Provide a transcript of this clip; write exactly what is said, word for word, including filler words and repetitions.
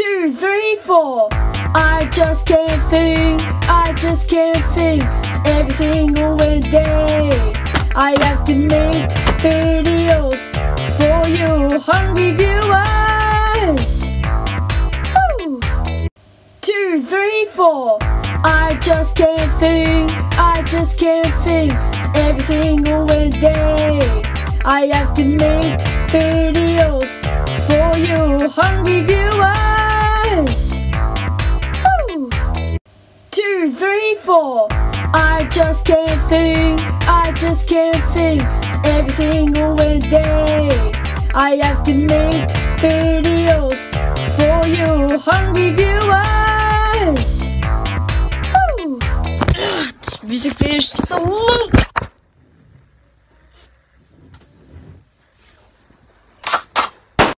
two, three, four. I just can't think, I just can't think. Every single day I have to make videos for you hungry viewers. Woo! Two, three, four. I just can't think, I just can't think. Every single day I have to make videos for you hungry viewers. Woo! Two, three, four. I just can't think, I just can't think. Every single day I have to make videos for you hungry viewers. Woo! Music finished so long.